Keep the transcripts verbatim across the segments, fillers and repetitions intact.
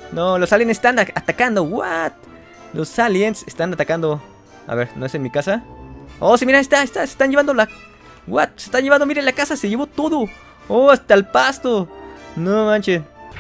No, los aliens están atacando. What? Los aliens están atacando. A ver, ¿no es en mi casa? Oh, sí, mira, está, está, se están llevando la... What? Se están llevando, miren la casa, se llevó todo. Oh, hasta el pasto. No manches.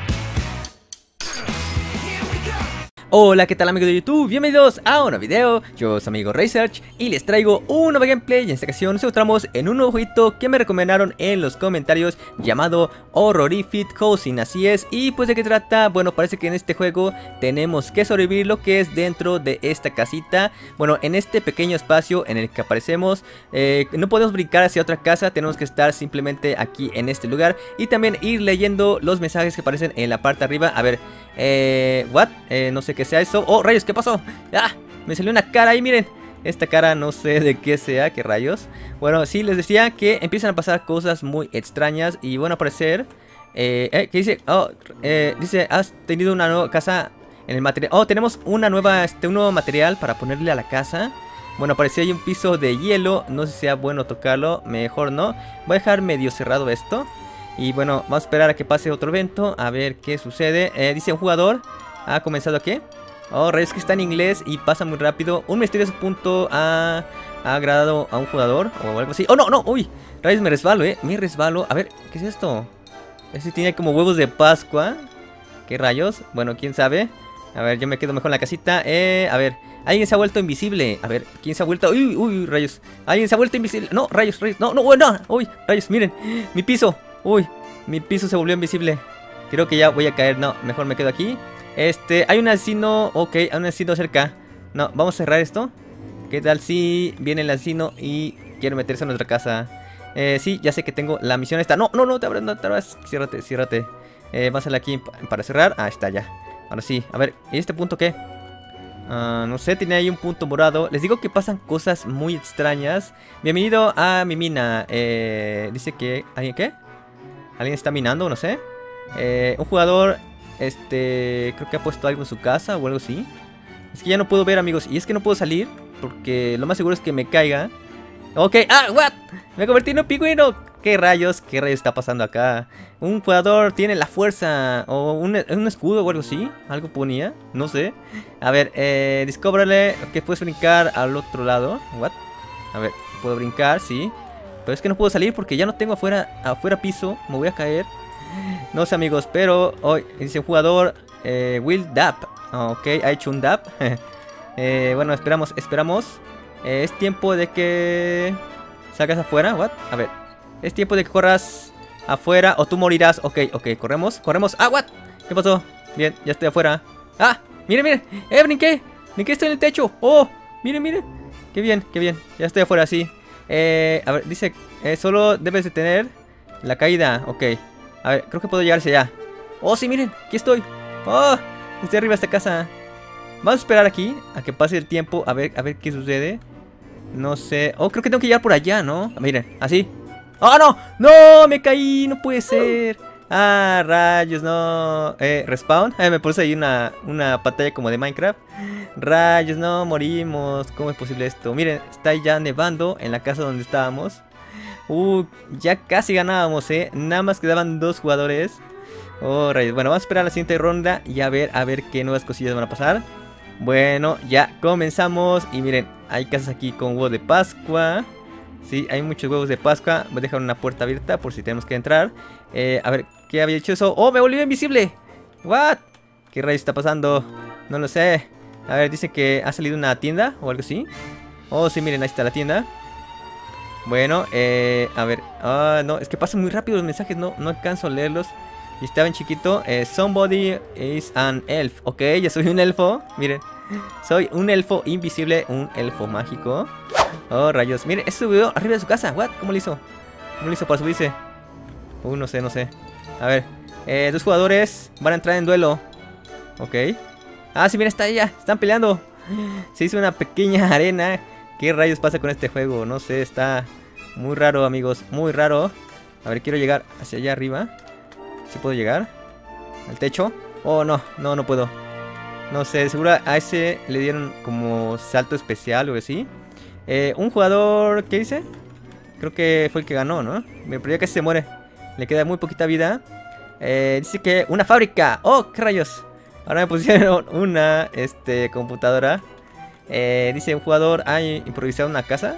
Hola, ¿qué tal amigos de YouTube? Bienvenidos a un nuevo video. Yo soy amigo Research y les traigo un nuevo gameplay. Y en esta ocasión nos encontramos en un nuevo jueguito que me recomendaron en los comentarios, llamado Horrorific Housing, así es. Y pues de qué trata, bueno, parece que en este juego tenemos que sobrevivir lo que es dentro de esta casita. Bueno, en este pequeño espacio en el que aparecemos, eh, no podemos brincar hacia otra casa, tenemos que estar simplemente aquí en este lugar. Y también ir leyendo los mensajes que aparecen en la parte de arriba. A ver, eh, what, eh, no sé qué sea eso. Oh, rayos, ¿qué pasó? Ah, me salió una cara ahí, miren. Esta cara no sé de qué sea, qué rayos. Bueno, sí, les decía que empiezan a pasar cosas muy extrañas. Y bueno, al parecer eh, eh, ¿qué dice? Oh, eh, dice, has tenido una nueva casa en el material. Oh, tenemos una nueva, este, un nuevo material para ponerle a la casa. Bueno, parece hay un piso de hielo. No sé si sea bueno tocarlo, mejor no. Voy a dejar medio cerrado esto. Y bueno, vamos a esperar a que pase otro evento, a ver qué sucede. eh, Dice un jugador ha comenzado aquí. Oh, rayos, que está en inglés y pasa muy rápido. Un misterioso punto ha, ha agradado a un jugador o algo así. Oh, no, no, uy, rayos, me resbalo, eh, me resbalo. A ver, ¿qué es esto? Ese tiene como huevos de Pascua. ¿Qué rayos? Bueno, quién sabe. A ver, yo me quedo mejor en la casita. Eh, a ver, alguien se ha vuelto invisible. A ver, ¿quién se ha vuelto? Uy, uy, rayos. Alguien se ha vuelto invisible. No, rayos, rayos. No, no, bueno. Uy, rayos, miren. Mi piso. Uy, mi piso se volvió invisible. Creo que ya voy a caer. No, mejor me quedo aquí. Este, hay un asesino. Ok, hay un asesino cerca. No, vamos a cerrar esto. ¿Qué tal si viene el asesino y quiere meterse en nuestra casa? Eh, sí, ya sé que tengo la misión esta. No, no, no, te abras, no te abras. Ciérrate, ciérrate. Eh, vamos a hacerle aquí para cerrar. Ah, está ya. Ahora sí, a ver, ¿y este punto qué? Uh, no sé, tiene ahí un punto morado. Les digo que pasan cosas muy extrañas. Bienvenido a mi mina. eh, Dice que... ¿Alguien qué? ¿Alguien está minando? No sé. eh, Un jugador, este... creo que ha puesto algo en su casa o algo así. Es que ya no puedo ver, amigos. Y es que no puedo salir porque lo más seguro es que me caiga. Ok, ah, what? Me convertí en un pingüino. ¿Qué rayos? ¿Qué rayos está pasando acá? Un jugador tiene la fuerza. O un, un escudo o algo así. Algo ponía, no sé. A ver, eh, descúbrale que puedes brincar al otro lado. What? A ver, puedo brincar, sí. Pero es que no puedo salir porque ya no tengo afuera, afuera piso. Me voy a caer. No sé, amigos, pero hoy dice un jugador, eh, Will Dap. Ok, ha hecho un Dap. eh, Bueno, esperamos, esperamos. eh, Es tiempo de que salgas afuera. What? A ver, es tiempo de que corras afuera o tú morirás. Ok, ok, corremos, corremos. Ah, what? ¿Qué pasó? Bien, ya estoy afuera. Ah, miren, miren. Eh, brinqué. Brinqué, estoy en el techo. Oh, miren, miren. Qué bien, qué bien. Ya estoy afuera, sí. Eh, a ver, dice, eh, solo debes de tener la caída. Ok. A ver, creo que puedo llegar hacia allá. Oh, sí, miren, aquí estoy. Oh, estoy arriba de esta casa. Vamos a esperar aquí a que pase el tiempo. A ver, a ver qué sucede. No sé. Oh, creo que tengo que llegar por allá, ¿no? Miren, así. ¡Oh, no! ¡No! ¡Me caí! ¡No puede ser! ¡Ah, rayos! ¡No! Eh, respawn. Eh, me puse ahí una, una pantalla como de Minecraft. ¡Rayos! ¡No! Morimos. ¿Cómo es posible esto? Miren, está ya nevando en la casa donde estábamos. Uh, ya casi ganábamos, ¿eh? Nada más quedaban dos jugadores. Oh, rayos. Bueno, vamos a esperar a la siguiente ronda y a ver, a ver qué nuevas cosillas van a pasar. Bueno, ya comenzamos. Y miren, hay casas aquí con huevo de Pascua. Sí, hay muchos huevos de Pascua. Voy a dejar una puerta abierta por si tenemos que entrar. eh, A ver, ¿qué había hecho eso? ¡Oh, me volví invisible! ¿What? ¿Qué rayos está pasando? No lo sé. A ver, dice que ha salido una tienda o algo así. Oh, sí, miren, ahí está la tienda. Bueno, eh, a ver. Ah, no, es que pasan muy rápido los mensajes. No, no alcanzo a leerlos. Y estaba en chiquito. eh, Somebody is an elf. Ok, ya soy un elfo. Miren, soy un elfo invisible. Un elfo mágico. Oh, rayos. Miren, este subió arriba de su casa. What? ¿Cómo lo hizo? ¿Cómo lo hizo para subirse? Uh, no sé, no sé. A ver, eh, dos jugadores van a entrar en duelo. Ok. Ah, sí, mira, está ella. Están peleando. Se hizo una pequeña arena. ¿Qué rayos pasa con este juego? No sé, está muy raro, amigos. Muy raro. A ver, quiero llegar hacia allá arriba. ¿Sí puedo llegar? ¿Al techo? Oh, no, no, no puedo. No sé, seguro a ese le dieron como salto especial o así. Eh, un jugador, ¿qué dice? Creo que fue el que ganó, ¿no? Pero ya casi se muere. Le queda muy poquita vida. eh, Dice que una fábrica. Oh, qué rayos. Ahora me pusieron una este, computadora. Eh, dice un jugador ha improvisado una casa.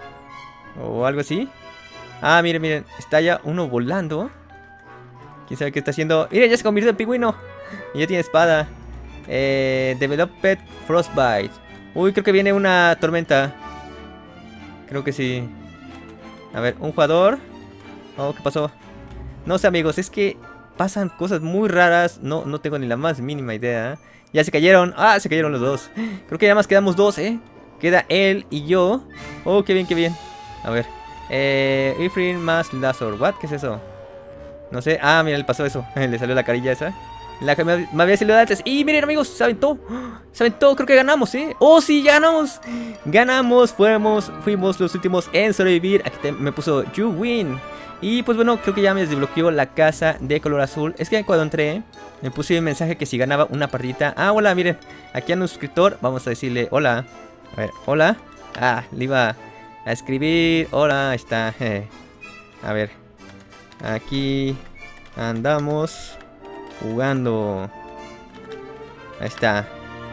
O algo así. Ah, miren, miren. Está ya uno volando. ¿Quién sabe qué está haciendo? Miren, ya se convirtió en pingüino. Y ya tiene espada. Eh, Developed Frostbite. Uy, creo que viene una tormenta. Creo que sí. A ver, un jugador. Oh, ¿qué pasó? No sé, amigos, es que pasan cosas muy raras. No, no tengo ni la más mínima idea. Ya se cayeron. Ah, se cayeron los dos. Creo que ya más quedamos dos, ¿eh? Queda él y yo. Oh, qué bien, qué bien. A ver. Eh, Ifrin más Lazor. ¿What? ¿Qué es eso? No sé. Ah, mira, le pasó eso. Le salió la carilla esa. La que me, me había salido antes. Y miren, amigos, se aventó. Se aventó, creo que ganamos, ¿eh? Oh, sí, ya ganamos. Ganamos, fuimos, fuimos los últimos en sobrevivir. Aquí te, me puso You Win. Y pues bueno, creo que ya me desbloqueó la casa de color azul. Es que cuando entré, me puse un mensaje que si ganaba una partidita. Ah, hola, miren. Aquí hay un suscriptor. Vamos a decirle hola. A ver, hola. Ah, le iba a escribir. Hola, ahí está. A ver. Aquí andamos jugando. Ahí está.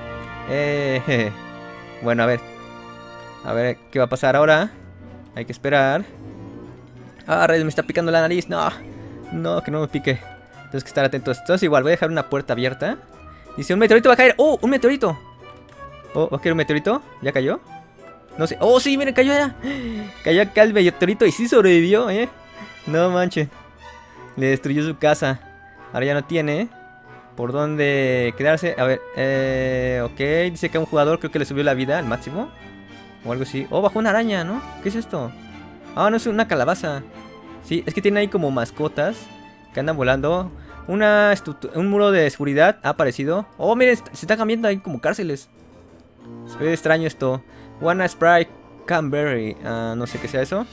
Eh, bueno, a ver. A ver, ¿qué va a pasar ahora? Hay que esperar. Ah, rayos, me está picando la nariz. No, no, que no me pique. Tengo que estar atentos. Entonces igual, voy a dejar una puerta abierta. Dice, un meteorito va a caer. ¡Oh, un meteorito! Oh, ¿va a caer un meteorito? ¿Ya cayó? No sé. ¡Oh, sí, miren, cayó ya! Cayó acá el meteorito y sí sobrevivió, ¿eh? No manches. Le destruyó su casa. Ahora ya no tiene por dónde quedarse. A ver, eh, ok. Dice que a un jugador creo que le subió la vida al máximo. O algo así. Oh, bajó una araña, ¿no? ¿Qué es esto? Ah, no, es una calabaza. Sí, es que tiene ahí como mascotas que andan volando. Una un muro de seguridad ha aparecido. Oh, miren, se está cambiando ahí como cárceles. Se ve extraño esto. One Sprite Canberry. Uh, no sé qué sea eso.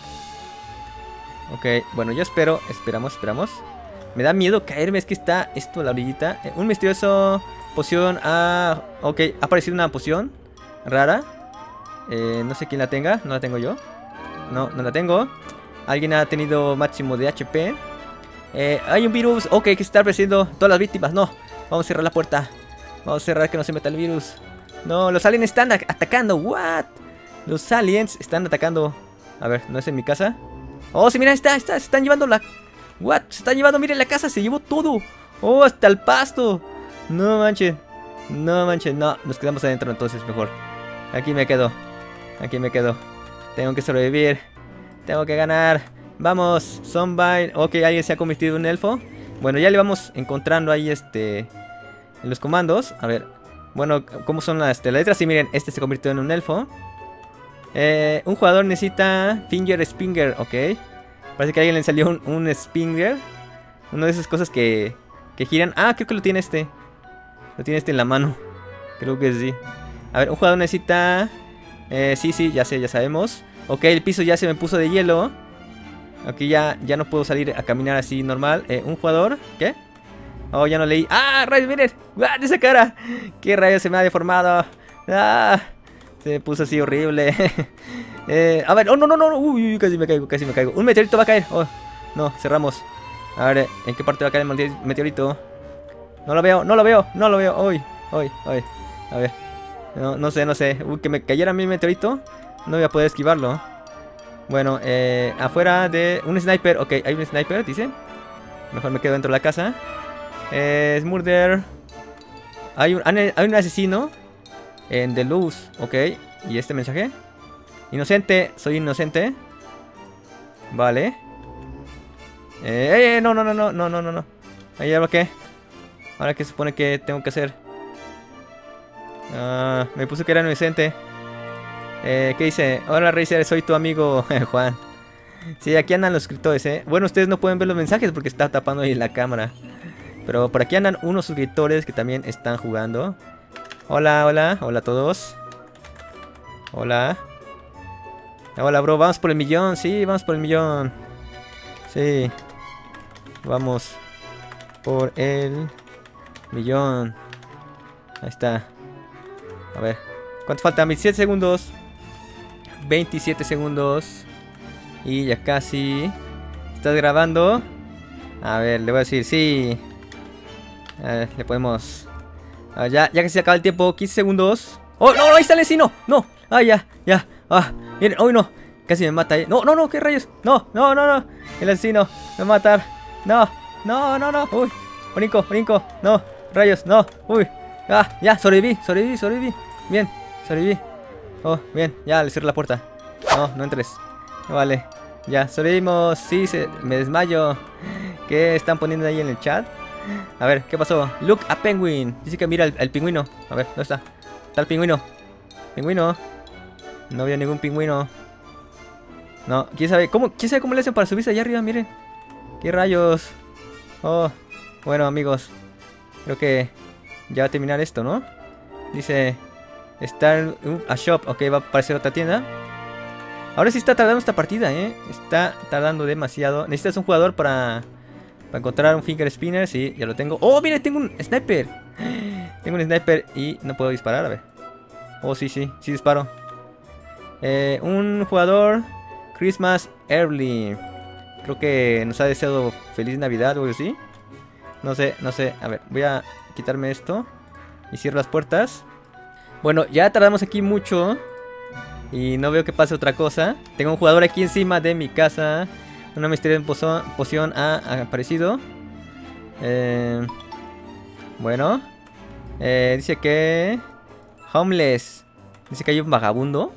Ok, bueno, yo espero. Esperamos, esperamos. Me da miedo caerme, es que está esto a la orillita. Eh, un misterioso poción. Ah, ok, ha aparecido una poción rara. Eh, no sé quién la tenga, no la tengo yo. No, no la tengo. Alguien ha tenido máximo de H P. Eh, hay un virus. Ok, que está apareciendo todas las víctimas. No, vamos a cerrar la puerta. Vamos a cerrar que no se meta el virus. No, los aliens están atacando. What? Los aliens están atacando. A ver, ¿no es en mi casa? Oh, sí, mira, está, está, se están llevando la... What? Se están llevando, miren la casa, se llevó todo. Oh, hasta el pasto. No manches. No manches, no, nos quedamos adentro entonces mejor. Aquí me quedo. Aquí me quedo. Tengo que sobrevivir. Tengo que ganar. Vamos, Zombie. Ok, alguien se ha convertido en un elfo. Bueno, ya le vamos encontrando ahí este... en los comandos. A ver. Bueno, ¿cómo son las, las letras? Sí, miren, este se convirtió en un elfo. Eh, un jugador necesita Finger Spinger, ok. Parece que a alguien le salió un, un Spinger. Una de esas cosas que, que giran. Ah, creo que lo tiene este. Lo tiene este en la mano. Creo que sí. A ver, un jugador necesita... Eh, sí, sí, ya sé, ya sabemos. Ok, el piso ya se me puso de hielo. Aquí ya, ya no puedo salir a caminar así normal. Eh, un jugador, ¿qué? Oh, ya no leí. ¡Ah, rayos, miren! ¡Ah, esa cara! ¡Qué rayos se me ha deformado! ¡Ah! Se me puso así horrible. eh, a ver, oh, no, no, no. Uy, uy, casi me caigo, casi me caigo. Un meteorito va a caer. Oh, no, cerramos. A ver, ¿en qué parte va a caer el meteorito? No lo veo, no lo veo, no lo veo. Hoy, hoy, hoy. A ver. No, no sé, no sé. Uy, que me cayera a mí el meteorito. No voy a poder esquivarlo. Bueno, eh, afuera de... un sniper. Ok, hay un sniper, dice. Mejor me quedo dentro de la casa. Eh, es murder. Hay un, hay un asesino en The Luz. Ok, ¿y este mensaje? Inocente, soy inocente. Vale. Eh, eh, no, no, no, no, no, no, no, no. Ahí, ¿ahora qué? Ahora qué se supone que tengo que hacer. Ah, me puso que era inocente. Eh, ¿qué dice? Hola Racer, soy tu amigo Juan. Sí, aquí andan los suscriptores, eh. Bueno, ustedes no pueden ver los mensajes porque está tapando ahí la cámara. Pero por aquí andan unos suscriptores que también están jugando. Hola, hola, hola a todos. Hola. Hola, bro, vamos por el millón. Sí, vamos por el millón. Sí. Vamos por el millón. Ahí está. A ver. ¿Cuánto falta? veintisiete segundos. veintisiete segundos. Y ya casi. ¿Estás grabando? A ver, le voy a decir sí. A ver, le podemos Ah, ya, ya que se acaba el tiempo, quince segundos. ¡Oh, no, no! Ahí está el vecino. No, ah, ya, ya. Ah, miren, ¡uy, no! Casi me mata, eh. No, no, no, ¿qué rayos? No, no, no, no. El asesino me va a matar. No, no, no, no. Uy, brinco, brinco. No, rayos, no. Uy. Ah, ya, sobreviví, sobreviví, sobreviví. Bien, sobreviví. Oh, bien, ya le cierro la puerta. No, no entres. Vale, ya, sobrevivimos. Sí, se, me desmayo. ¿Qué están poniendo ahí en el chat? A ver, ¿qué pasó? Look a penguin. Dice que mira al, al pingüino. A ver, ¿dónde está? Está el pingüino. Pingüino. No veo ningún pingüino. No, ¿quién sabe cómo, quién sabe cómo le hacen para subirse allá arriba? Miren. ¿Qué rayos? Oh, bueno, amigos. Creo que ya va a terminar esto, ¿no? Dice Star uh, a shop. Ok, va a aparecer otra tienda. Ahora sí está tardando esta partida, ¿eh? Está tardando demasiado. Necesitas un jugador para... Para encontrar un finger spinner, sí, ya lo tengo. ¡Oh, mire! Tengo un sniper. Tengo un sniper y no puedo disparar, a ver. Oh, sí, sí, sí disparo. Eh, un jugador Christmas Early. Creo que nos ha deseado feliz Navidad o algo así. No sé, no sé. A ver, voy a quitarme esto y cierro las puertas. Bueno, ya tardamos aquí mucho y no veo que pase otra cosa. Tengo un jugador aquí encima de mi casa. Una misteriosa poción ha aparecido. Eh, bueno. Eh, dice que... Homeless. Dice que hay un vagabundo.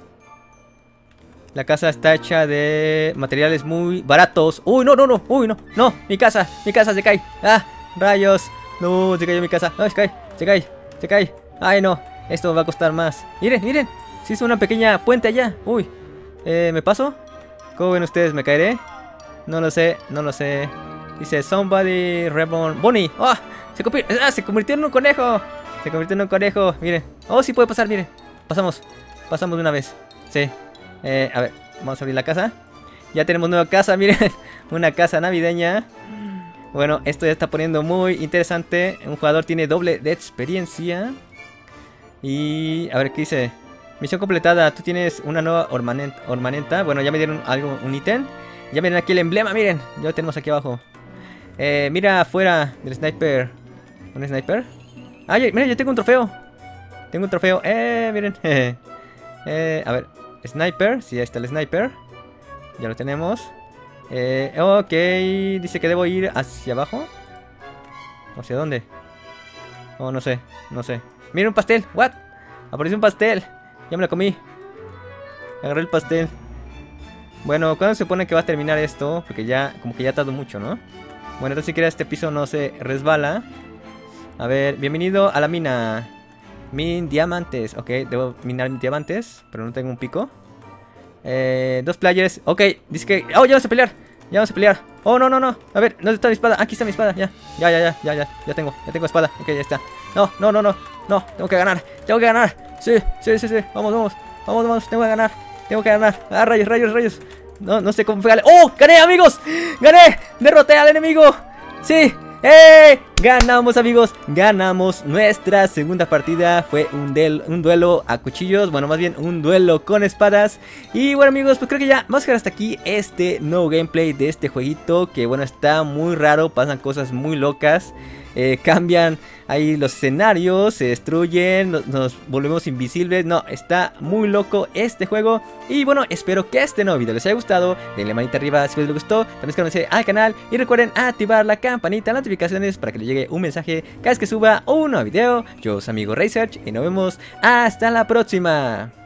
La casa está hecha de materiales muy baratos. Uy, no, no, no. Uy, no. No, mi casa. Mi casa se cae. Ah, rayos. No, se cayó mi casa. No, se cae. Se cae. Se cae. Ay, no. Esto me va a costar más. Miren, miren. Se hizo una pequeña puente allá. Uy. Eh, ¿me paso? ¿Cómo ven ustedes? ¿Me caeré? No lo sé, no lo sé. Dice Somebody Reborn Bonnie. ¡Oh! Se, ah, se convirtió en un conejo. Se convirtió en un conejo. Miren. Oh, sí puede pasar, miren. Pasamos. Pasamos de una vez. Sí. Eh, a ver, vamos a abrir la casa. Ya tenemos nueva casa, miren. Una casa navideña. Bueno, esto ya está poniendo muy interesante. Un jugador tiene doble de experiencia. Y a ver, ¿qué dice? Misión completada. Tú tienes una nueva ornamenta. Bueno, ya me dieron algo, un ítem. Ya miren aquí el emblema, miren. Ya lo tenemos aquí abajo. Eh, mira afuera del sniper. ¿Un sniper? Ah, mira, yo tengo un trofeo. Tengo un trofeo. Eh, miren. eh, a ver, sniper. Sí, ahí está el sniper. Ya lo tenemos. Eh, ok. Dice que debo ir hacia abajo. ¿Hacia dónde? Oh, no sé, no sé. Mira un pastel. What? Apareció un pastel. Ya me lo comí. Agarré el pastel. Bueno, ¿cuándo se supone que va a terminar esto? Porque ya, como que ya tardó mucho, ¿no? Bueno, entonces si quieres este piso no se resbala. A ver, bienvenido a la mina. Min diamantes. Ok, debo minar diamantes, pero no tengo un pico. Eh, dos players. Ok, dice que... Oh, ya vamos a pelear. Ya vamos a pelear. Oh, no, no, no. A ver, ¿dónde está mi espada? Aquí está mi espada, ya. Ya, ya, ya, ya, ya. Ya tengo, ya tengo espada. Ok, ya está. No, no, no, no. No, tengo que ganar. Tengo que ganar. Sí, sí, sí, sí. Vamos, vamos. Vamos, vamos. Tengo que ganar. Tengo que ganar. Ah, rayos, rayos, rayos. No, no sé cómo pegarle. ¡Oh! ¡Gané, amigos! ¡Gané! ¡Derroté al enemigo! ¡Sí! ¡Eh! Ganamos, amigos. Ganamos nuestra segunda partida. Fue un, un duelo a cuchillos. Bueno, más bien un duelo con espadas. Y bueno, amigos, pues creo que ya vamos a dejar hasta aquí este nuevo gameplay de este jueguito. Que bueno, está muy raro. Pasan cosas muy locas. Eh, cambian ahí los escenarios, se destruyen, nos, nos volvemos invisibles. No, está muy loco este juego. Y bueno, espero que este nuevo video les haya gustado. Denle manita arriba si les gustó. También suscríbanse al canal y recuerden activar la campanita de notificaciones para que les llegue un mensaje cada vez que suba un nuevo video. Yo soy amigo Research y nos vemos hasta la próxima.